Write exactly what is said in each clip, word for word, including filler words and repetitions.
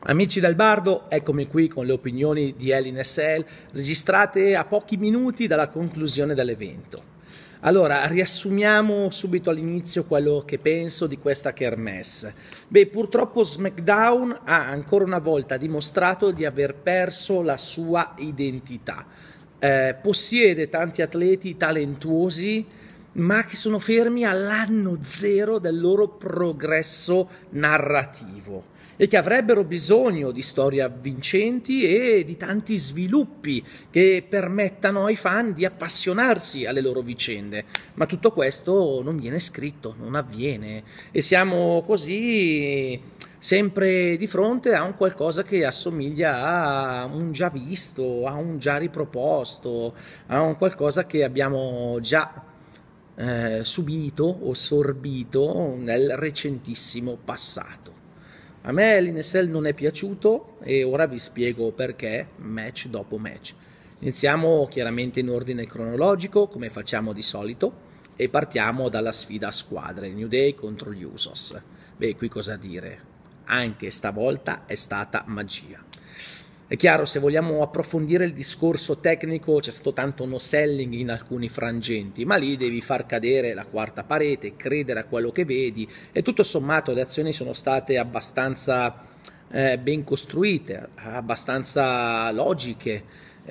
Amici del Bardo, eccomi qui con le opinioni di Hell in a Cell registrate a pochi minuti dalla conclusione dell'evento. Allora, riassumiamo subito all'inizio quello che penso di questa kermesse. Beh, purtroppo SmackDown ha ancora una volta dimostrato di aver perso la sua identità. Eh, possiede tanti atleti talentuosi, ma che sono fermi all'anno zero del loro progresso narrativo e che avrebbero bisogno di storie avvincenti e di tanti sviluppi che permettano ai fan di appassionarsi alle loro vicende, ma tutto questo non viene scritto, non avviene e siamo così sempre di fronte a un qualcosa che assomiglia a un già visto, a un già riproposto, a un qualcosa che abbiamo già eh, subito o sorbito nel recentissimo passato. A me l'N S L non è piaciuto e ora vi spiego perché, match dopo match. Iniziamo chiaramente in ordine cronologico, come facciamo di solito, e partiamo dalla sfida a squadre, New Day contro gli Usos. Beh, qui cosa dire? Anche stavolta è stata magia. È chiaro, se vogliamo approfondire il discorso tecnico c'è stato tanto no selling in alcuni frangenti, ma lì devi far cadere la quarta parete, credere a quello che vedi e tutto sommato le azioni sono state abbastanza eh, ben costruite, abbastanza logiche.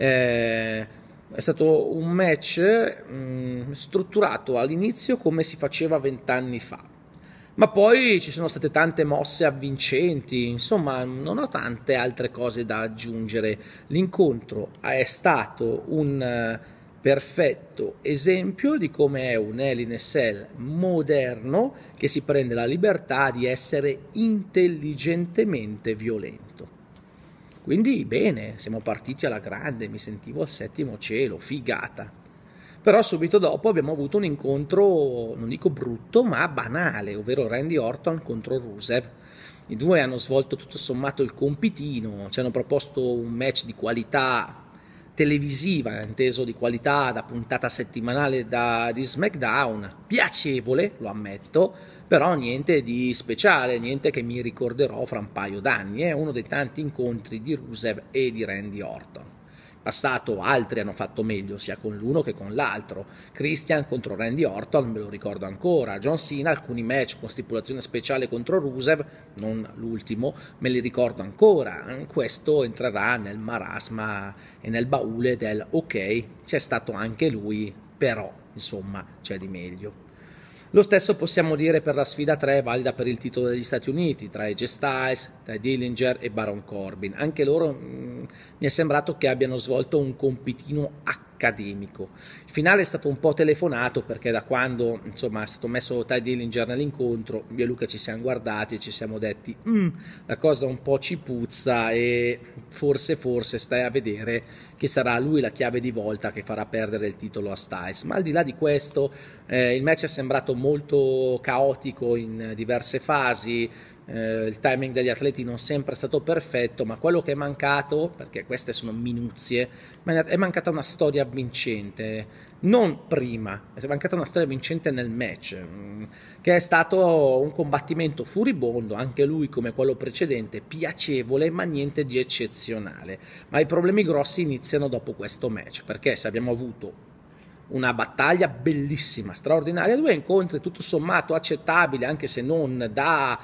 Eh, è stato un match mh, strutturato all'inizio come si faceva vent'anni fa. Ma poi ci sono state tante mosse avvincenti, insomma non ho tante altre cose da aggiungere. L'incontro è stato un perfetto esempio di come è un Hell in a Cell moderno che si prende la libertà di essere intelligentemente violento. Quindi bene, siamo partiti alla grande, mi sentivo al settimo cielo, figata. Però subito dopo abbiamo avuto un incontro, non dico brutto, ma banale, ovvero Randy Orton contro Rusev. I due hanno svolto tutto sommato il compitino, ci hanno proposto un match di qualità televisiva, inteso di qualità da puntata settimanale da, di SmackDown, piacevole, lo ammetto, però niente di speciale, niente che mi ricorderò fra un paio d'anni. È uno dei tanti incontri di Rusev e di Randy Orton. Passato altri hanno fatto meglio sia con l'uno che con l'altro. Christian contro Randy Orton me lo ricordo ancora, John Cena alcuni match con stipulazione speciale contro Rusev, non l'ultimo, me li ricordo ancora. Questo entrerà nel marasma e nel baule del ok, c'è stato anche lui, però insomma c'è di meglio. Lo stesso possiamo dire per la sfida tre valida per il titolo degli Stati Uniti tra A J Styles, Tye Dillinger e Baron Corbin. Anche loro mh, mi è sembrato che abbiano svolto un compitino accademico. Il finale è stato un po' telefonato perché da quando insomma è stato messo Tye Dillinger nell'incontro io e Luca ci siamo guardati e ci siamo detti mm, la cosa un po' ci puzza e forse forse stai a vedere che sarà lui la chiave di volta che farà perdere il titolo a Styles. Ma al di là di questo eh, il match è sembrato molto caotico in diverse fasi, eh, il timing degli atleti non sempre è stato perfetto, ma quello che è mancato, perché queste sono minuzie, è mancata una storia vincente, non prima, è mancata una storia vincente nel match, che è stato un combattimento furibondo, anche lui come quello precedente, piacevole, ma niente di eccezionale. Ma i problemi grossi iniziano dopo questo match, perché se abbiamo avuto una battaglia bellissima, straordinaria, due incontri tutto sommato accettabili, anche se non da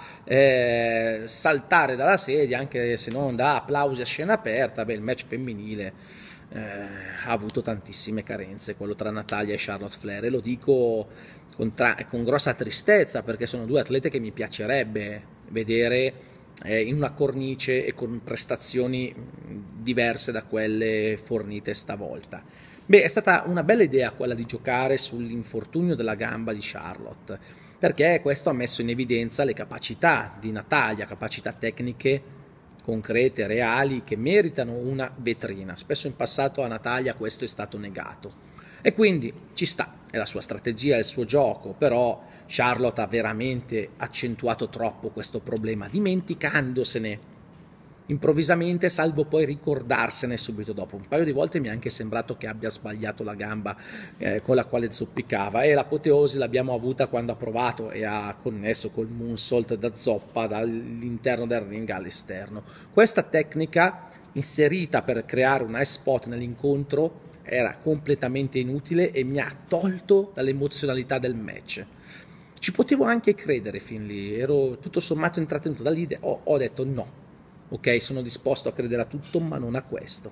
eh, saltare dalla sedia, anche se non da applausi a scena aperta. Beh, il match femminile eh, ha avuto tantissime carenze, quello tra Natalya e Charlotte Flair, e lo dico con, tra- con grossa tristezza perché sono due atlete che mi piacerebbe vedere eh, in una cornice e con prestazioni diverse da quelle fornite stavolta. Beh, è stata una bella idea quella di giocare sull'infortunio della gamba di Charlotte, perché questo ha messo in evidenza le capacità di Natalya, capacità tecniche concrete, reali, che meritano una vetrina. Spesso in passato a Natalya questo è stato negato. E quindi ci sta, è la sua strategia, è il suo gioco, però Charlotte ha veramente accentuato troppo questo problema, dimenticandosene improvvisamente, salvo poi ricordarsene subito dopo. Un paio di volte mi è anche sembrato che abbia sbagliato la gamba eh, con la quale zoppicava, e l'apoteosi l'abbiamo avuta quando ha provato e ha connesso col moonsault da zoppa dall'interno del ring all'esterno. Questa tecnica inserita per creare un high spot nell'incontro era completamente inutile e mi ha tolto dall'emozionalità del match. Ci potevo anche credere fin lì, ero tutto sommato intrattenuto da lì, ho, ho detto no, ok, sono disposto a credere a tutto ma non a questo.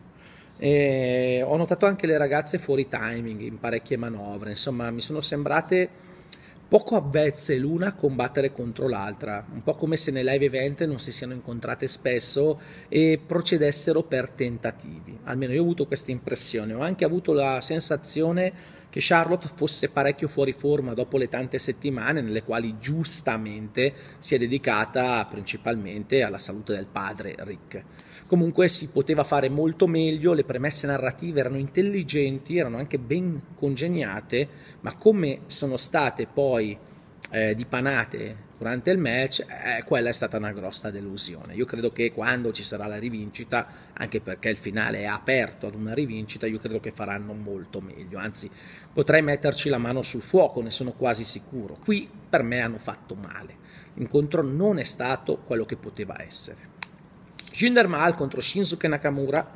E ho notato anche le ragazze fuori timing in parecchie manovre, insomma mi sono sembrate poco avvezze l'una a combattere contro l'altra, un po' come se nei live event non si siano incontrate spesso e procedessero per tentativi. Almeno io ho avuto questa impressione, ho anche avuto la sensazione che Charlotte fosse parecchio fuori forma dopo le tante settimane nelle quali giustamente si è dedicata principalmente alla salute del padre Rick. Comunque si poteva fare molto meglio, le premesse narrative erano intelligenti, erano anche ben congegnate, ma come sono state poi eh, dipanate durante il match, eh, quella è stata una grossa delusione. Io credo che quando ci sarà la rivincita, anche perché il finale è aperto ad una rivincita, io credo che faranno molto meglio, anzi potrei metterci la mano sul fuoco, ne sono quasi sicuro. Qui per me hanno fatto male, l'incontro non è stato quello che poteva essere. Jinder Mahal contro Shinsuke Nakamura,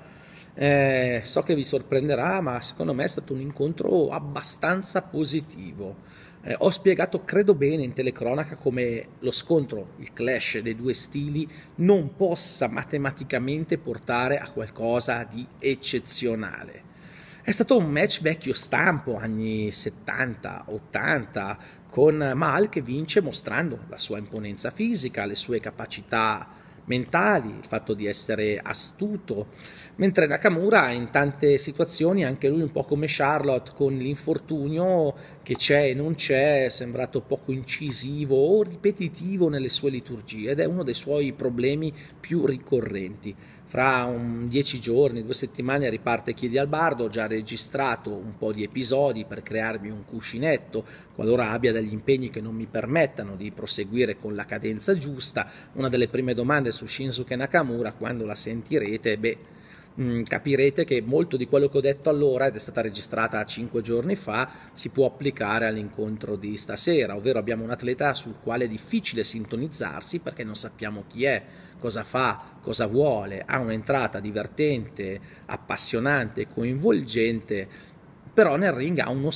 eh, so che vi sorprenderà, ma secondo me è stato un incontro abbastanza positivo. Eh, ho spiegato, credo bene, in telecronaca come lo scontro, il clash dei due stili non possa matematicamente portare a qualcosa di eccezionale. È stato un match vecchio stampo, anni settanta ottanta, con Mahal che vince mostrando la sua imponenza fisica, le sue capacità mentali, il fatto di essere astuto, mentre Nakamura in tante situazioni, anche lui un po' come Charlotte, con l'infortunio che c'è e non c'è, è sembrato poco incisivo o ripetitivo nelle sue liturgie, ed è uno dei suoi problemi più ricorrenti. Fra un dieci giorni, due settimane riparte Chiedi al Bardo, ho già registrato un po' di episodi per crearmi un cuscinetto qualora abbia degli impegni che non mi permettano di proseguire con la cadenza giusta. Una delle prime domande su Shinsuke Nakamura, quando la sentirete, beh, mh, capirete che molto di quello che ho detto allora, ed è stata registrata cinque giorni fa, si può applicare all'incontro di stasera, ovvero abbiamo un atleta sul quale è difficile sintonizzarsi perché non sappiamo chi è, cosa fa, cosa vuole, ha un'entrata divertente, appassionante, coinvolgente, però nel ring ha uno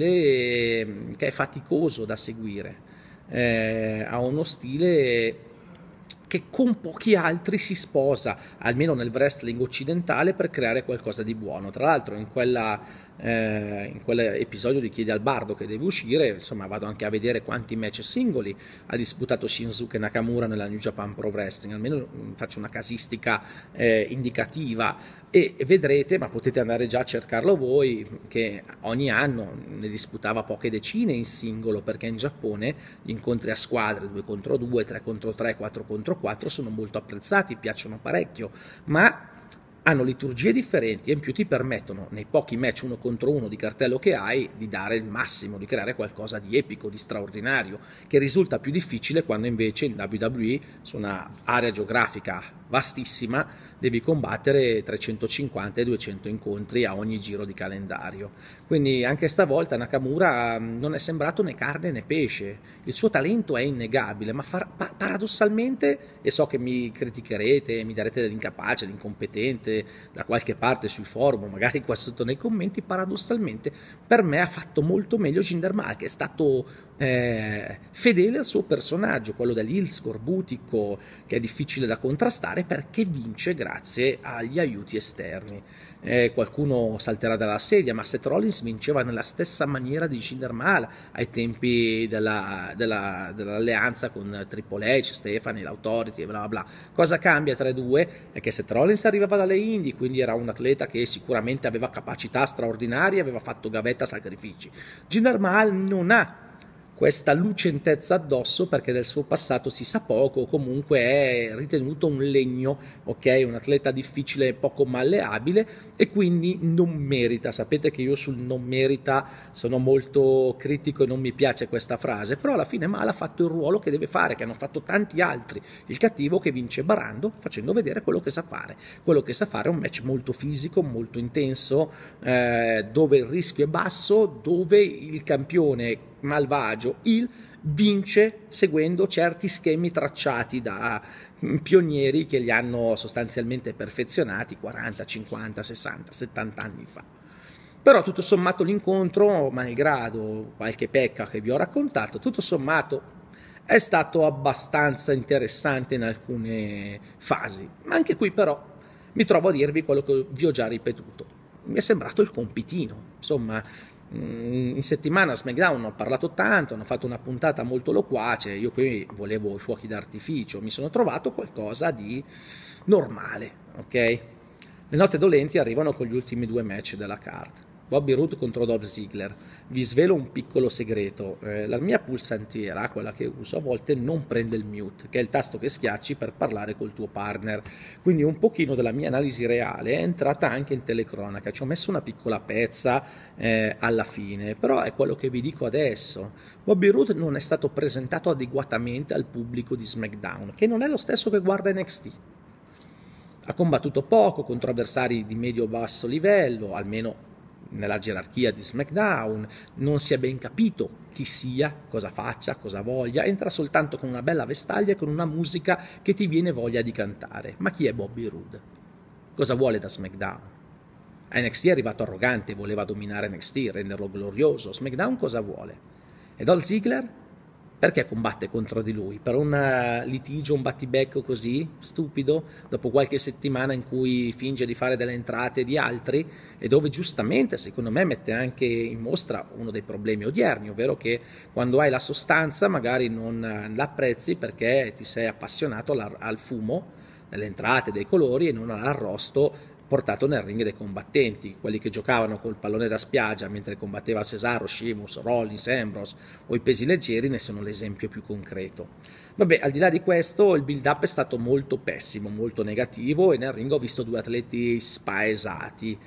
stile che è faticoso da seguire, eh, ha uno stile che con pochi altri si sposa, almeno nel wrestling occidentale, per creare qualcosa di buono. Tra l'altro in quella Eh, in quell'episodio di Chiedi al Bardo che deve uscire, insomma, vado anche a vedere quanti match singoli ha disputato Shinsuke Nakamura nella New Japan Pro Wrestling, almeno mh, faccio una casistica eh, indicativa e vedrete, ma potete andare già a cercarlo voi, che ogni anno ne disputava poche decine in singolo, perché in Giappone gli incontri a squadre due contro due, tre contro tre, quattro contro quattro sono molto apprezzati, piacciono parecchio, ma hanno liturgie differenti e in più ti permettono, nei pochi match uno contro uno di cartello che hai, di dare il massimo, di creare qualcosa di epico, di straordinario, che risulta più difficile quando invece in W W E, su una area geografica vastissima, devi combattere trecentocinquanta e duecento incontri a ogni giro di calendario. Quindi anche stavolta Nakamura non è sembrato né carne né pesce, il suo talento è innegabile, ma far, pa- paradossalmente, e so che mi criticherete, mi darete dell'incapace, dell'incompetente da qualche parte sui forum, magari qua sotto nei commenti, paradossalmente per me ha fatto molto meglio Jinder Mahal, che è stato eh, fedele al suo personaggio, quello dell'heel scorbutico, che è difficile da contrastare perché vince grazie agli aiuti esterni. Eh, qualcuno salterà dalla sedia, ma Seth Rollins vinceva nella stessa maniera di Jinder Mahal ai tempi della, della, dell'alleanza con Triple H, Stephanie, l'Authority e bla bla bla. Cosa cambia tra i due? È che Seth Rollins arrivava dalle indie, quindi era un atleta che sicuramente aveva capacità straordinarie, aveva fatto gavetta sacrifici. Jinder Mahal non ha questa lucentezza addosso perché del suo passato si sa poco, o comunque è ritenuto un legno, ok? Un atleta difficile e poco malleabile e quindi non merita. Sapete che io sul non merita sono molto critico e non mi piace questa frase, però alla fine Mal ha fatto il ruolo che deve fare, che hanno fatto tanti altri. Il cattivo che vince barando, facendo vedere quello che sa fare. Quello che sa fare è un match molto fisico, molto intenso, eh, dove il rischio è basso, dove il campione malvagio, il vince seguendo certi schemi tracciati da pionieri che li hanno sostanzialmente perfezionati quaranta, cinquanta, sessanta, settanta anni fa. Però tutto sommato l'incontro, malgrado qualche pecca che vi ho raccontato, tutto sommato è stato abbastanza interessante in alcune fasi. Ma anche qui però mi trovo a dirvi quello che vi ho già ripetuto. Mi è sembrato il compitino, insomma. In settimana a SmackDown ho parlato tanto, hanno fatto una puntata molto loquace, io qui volevo i fuochi d'artificio, mi sono trovato qualcosa di normale, ok? Le note dolenti arrivano con gli ultimi due match della card. Bobby Roode contro Dolph Ziggler. Vi svelo un piccolo segreto, eh, la mia pulsantiera, quella che uso, a volte non prende il mute, che è il tasto che schiacci per parlare col tuo partner, quindi un pochino della mia analisi reale è entrata anche in telecronaca, ci ho messo una piccola pezza eh, alla fine, però è quello che vi dico adesso. Bobby Roode non è stato presentato adeguatamente al pubblico di SmackDown, che non è lo stesso che guarda N X T. Ha combattuto poco contro avversari di medio-basso livello, almeno nella gerarchia di SmackDown, non si è ben capito chi sia, cosa faccia, cosa voglia, entra soltanto con una bella vestaglia e con una musica che ti viene voglia di cantare. Ma chi è Bobby Roode? Cosa vuole da SmackDown? A N X T è arrivato arrogante, voleva dominare N X T, renderlo glorioso. SmackDown cosa vuole? E Dolph Ziggler? Perché combatte contro di lui? Per un litigio, un battibecco così, stupido, dopo qualche settimana in cui finge di fare delle entrate di altri e dove giustamente, secondo me, mette anche in mostra uno dei problemi odierni, ovvero che quando hai la sostanza magari non l'apprezzi perché ti sei appassionato al fumo, delle entrate, dei colori e non all'arrosto portato nel ring dei combattenti, quelli che giocavano col pallone da spiaggia mentre combatteva Cesaro, Sheamus, Rollins, Ambrose o i pesi leggeri ne sono l'esempio più concreto. Vabbè, al di là di questo il build up è stato molto pessimo, molto negativo e nel ring ho visto due atleti spaesati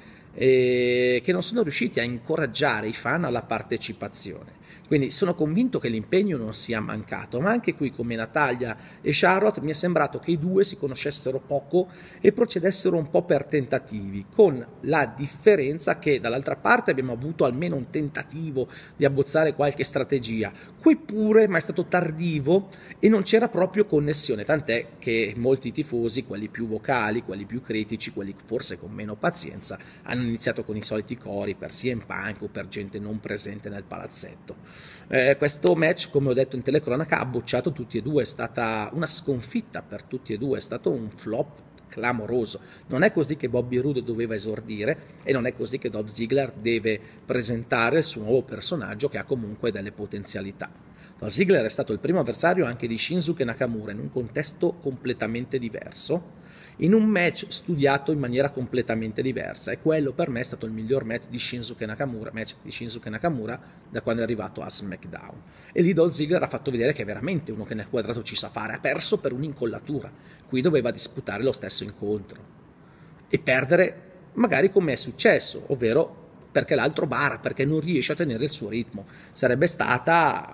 eh, che non sono riusciti a incoraggiare i fan alla partecipazione. Quindi sono convinto che l'impegno non sia mancato, ma anche qui come Natalya e Charlotte mi è sembrato che i due si conoscessero poco e procedessero un po' per tentativi, con la differenza che dall'altra parte abbiamo avuto almeno un tentativo di abbozzare qualche strategia, qui pure ma è stato tardivo e non c'era proprio connessione, tant'è che molti tifosi, quelli più vocali, quelli più critici, quelli forse con meno pazienza, hanno iniziato con i soliti cori per C M Punk o per gente non presente nel palazzetto. Eh, questo match, come ho detto in telecronaca, ha bocciato tutti e due, è stata una sconfitta per tutti e due, è stato un flop clamoroso. Non è così che Bobby Roode doveva esordire e non è così che Dolph Ziggler deve presentare il suo nuovo personaggio che ha comunque delle potenzialità. Dolph Ziggler è stato il primo avversario anche di Shinsuke Nakamura in un contesto completamente diverso, in un match studiato in maniera completamente diversa, e quello per me è stato il miglior match di Shinsuke Nakamura, match di Shinsuke Nakamura da quando è arrivato a SmackDown. E lì Dolph Ziggler ha fatto vedere che è veramente uno che nel quadrato ci sa fare, ha perso per un'incollatura, qui doveva disputare lo stesso incontro e perdere magari come è successo, ovvero perché l'altro bara, perché non riesce a tenere il suo ritmo. Sarebbe stata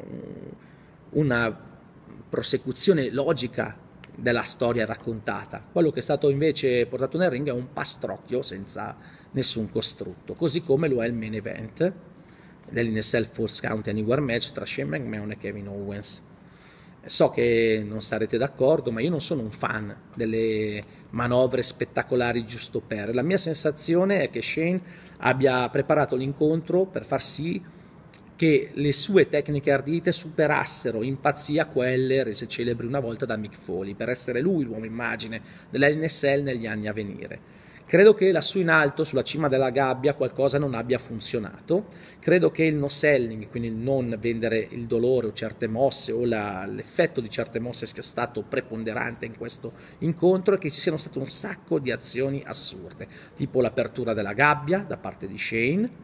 una prosecuzione logica della storia raccontata. Quello che è stato invece portato nel ring è un pastrocchio senza nessun costrutto, così come lo è il main event dell'N S L Force Count Anywhere match tra Shane McMahon e Kevin Owens. So che non sarete d'accordo, ma io non sono un fan delle manovre spettacolari giusto per. La mia sensazione è che Shane abbia preparato l'incontro per far sì che le sue tecniche ardite superassero in pazzia quelle rese celebri una volta da Mick Foley, per essere lui l'uomo immagine dell'N S L negli anni a venire. Credo che lassù in alto, sulla cima della gabbia, qualcosa non abbia funzionato. Credo che il no selling, quindi il non vendere il dolore o certe mosse o la, l'effetto di certe mosse sia stato preponderante in questo incontro e che ci siano state un sacco di azioni assurde, tipo l'apertura della gabbia da parte di Shane,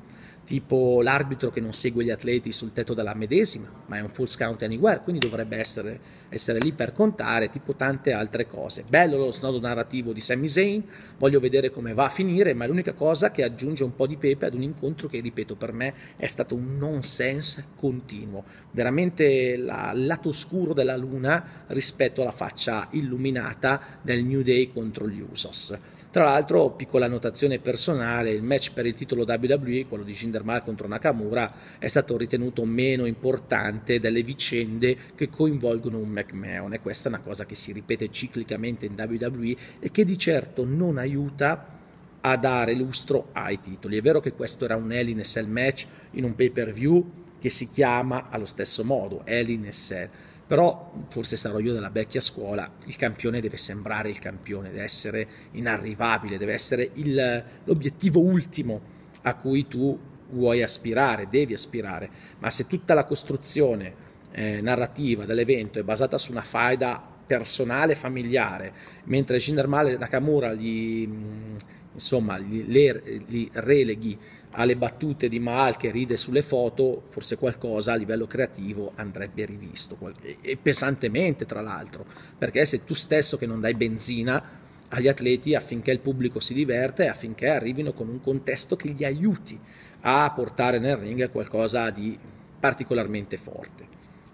tipo l'arbitro che non segue gli atleti sul tetto della medesima, ma è un full count anywhere, quindi dovrebbe essere, essere lì per contare, tipo tante altre cose. Bello lo snodo narrativo di Sami Zayn, voglio vedere come va a finire, ma è l'unica cosa che aggiunge un po' di pepe ad un incontro che, ripeto, per me è stato un nonsense continuo, veramente la, il lato oscuro della luna rispetto alla faccia illuminata del New Day contro gli Usos. Tra l'altro, piccola annotazione personale, il match per il titolo W W E, quello di Jinder Mahal contro Nakamura, è stato ritenuto meno importante delle vicende che coinvolgono un McMahon, e questa è una cosa che si ripete ciclicamente in W W E e che di certo non aiuta a dare lustro ai titoli. È vero che questo era un Hell in a Cell match in un pay-per-view che si chiama allo stesso modo, Hell in a Cell, però forse sarò io della vecchia scuola, il campione deve sembrare il campione, deve essere inarrivabile, deve essere il, l'obiettivo ultimo a cui tu vuoi aspirare, devi aspirare, ma se tutta la costruzione eh, narrativa dell'evento è basata su una faida personale, familiare, mentre Jinder Mahal e Nakamura gli, insomma, gli, le, li releghi alle battute di Mahal che ride sulle foto, forse qualcosa a livello creativo andrebbe rivisto, e pesantemente tra l'altro, perché se tu stesso che non dai benzina agli atleti affinché il pubblico si diverte e affinché arrivino con un contesto che li aiuti a portare nel ring qualcosa di particolarmente forte.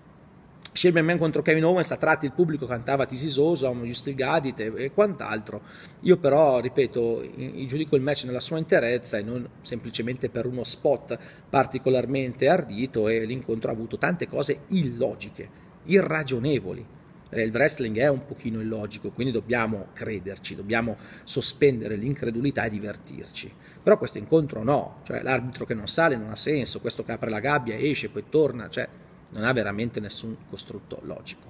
Shane McMahon contro Kevin Owens, a tratti il pubblico cantava This is awesome, you still got it e quant'altro. Io però, ripeto, giudico il match nella sua interezza e non semplicemente per uno spot particolarmente ardito, e l'incontro ha avuto tante cose illogiche, irragionevoli. Il wrestling è un pochino illogico, quindi dobbiamo crederci, dobbiamo sospendere l'incredulità e divertirci. Però questo incontro no, cioè l'arbitro che non sale non ha senso, questo che apre la gabbia, esce, poi torna, cioè non ha veramente nessun costrutto logico.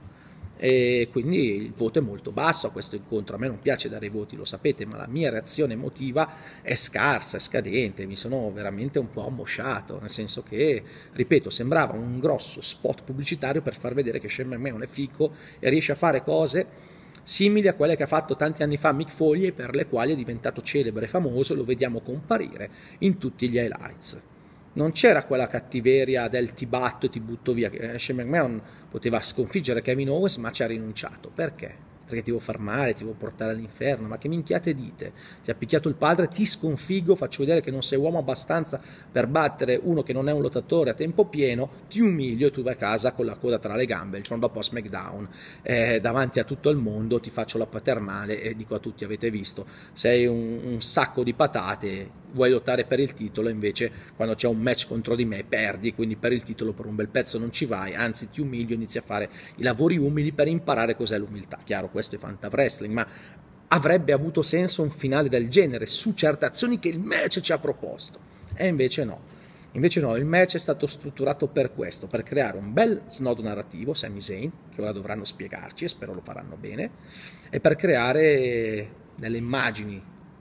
E quindi il voto è molto basso a questo incontro. A me non piace dare i voti, lo sapete, ma la mia reazione emotiva è scarsa, è scadente, mi sono veramente un po' ammosciato, nel senso che, ripeto, sembrava un grosso spot pubblicitario per far vedere che Shane McMahon è fico e riesce a fare cose simili a quelle che ha fatto tanti anni fa Mick Foley, per le quali è diventato celebre e famoso, e lo vediamo comparire in tutti gli highlights. Non c'era quella cattiveria del ti batto e ti butto via. Shane McMahon poteva sconfiggere Kevin Owens, ma ci ha rinunciato. Perché? Perché ti devo far male, ti devo portare all'inferno, ma che minchiate dite? Ti ha picchiato il padre, ti sconfiggo, faccio vedere che non sei uomo abbastanza per battere uno che non è un lottatore a tempo pieno, ti umilio e tu vai a casa con la coda tra le gambe. Il giorno dopo a SmackDown, eh, davanti a tutto il mondo, ti faccio la paternale e dico a tutti: avete visto, sei un, un sacco di patate, vuoi lottare per il titolo, invece quando c'è un match contro di me perdi, quindi per il titolo per un bel pezzo non ci vai, anzi ti umilio, inizi a fare i lavori umili per imparare cos'è l'umiltà. Chiaro, questo è Fanta Wrestling, ma avrebbe avuto senso un finale del genere su certe azioni che il match ci ha proposto, e invece no. Invece no, il match è stato strutturato per questo, per creare un bel snodo narrativo, Sami Zayn, che ora dovranno spiegarci e spero lo faranno bene, e per creare delle immagini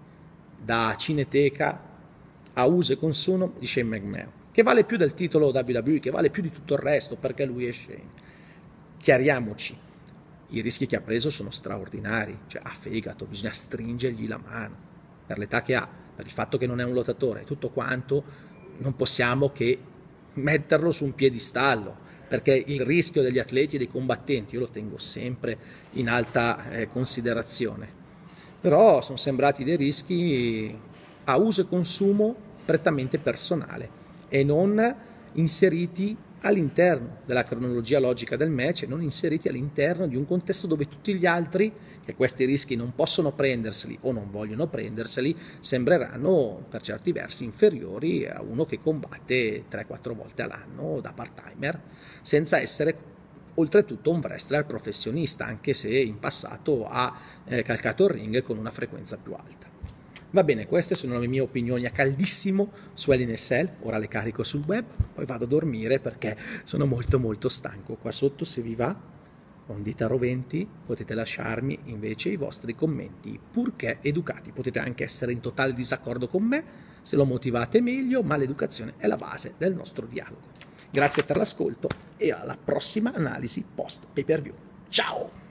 da cineteca a uso e consumo di Shane McMahon, che vale più del titolo W W E, che vale più di tutto il resto, perché lui è Shane. Chiariamoci, i rischi che ha preso sono straordinari, cioè ha fegato, bisogna stringergli la mano, per l'età che ha, per il fatto che non è un lottatore e tutto quanto, non possiamo che metterlo su un piedistallo, perché il rischio degli atleti e dei combattenti io lo tengo sempre in alta eh, considerazione. Però sono sembrati dei rischi a uso e consumo prettamente personale e non inseriti all'interno della cronologia logica del match, e non inseriti all'interno di un contesto dove tutti gli altri, che questi rischi non possono prenderseli o non vogliono prenderseli, sembreranno per certi versi inferiori a uno che combatte tre quattro volte all'anno da part-timer, senza essere oltretutto un wrestler professionista, anche se in passato ha eh, calcato il ring con una frequenza più alta. Va bene, queste sono le mie opinioni a caldissimo su Hell in a Cell, ora le carico sul web, poi vado a dormire perché sono molto molto stanco. Qua sotto, se vi va, con dita roventi, potete lasciarmi invece i vostri commenti, purché educati. Potete anche essere in totale disaccordo con me, se lo motivate meglio, ma l'educazione è la base del nostro dialogo. Grazie per l'ascolto e alla prossima analisi post pay per view. Ciao!